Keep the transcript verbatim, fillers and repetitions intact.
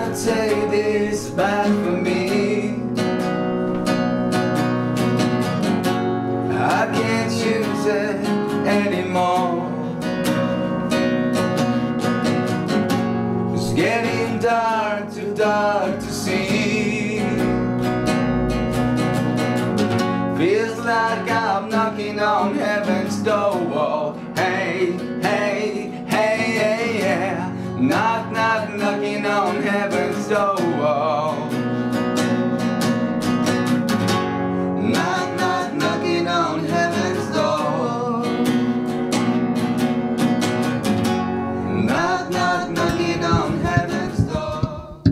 gotta take this back from me. I can't use it anymore. It's getting dark, too dark to see. Feels like I'm knocking on heaven's door. Hey, hey, hey, hey, yeah. Knock, knock, knocking on heaven's door.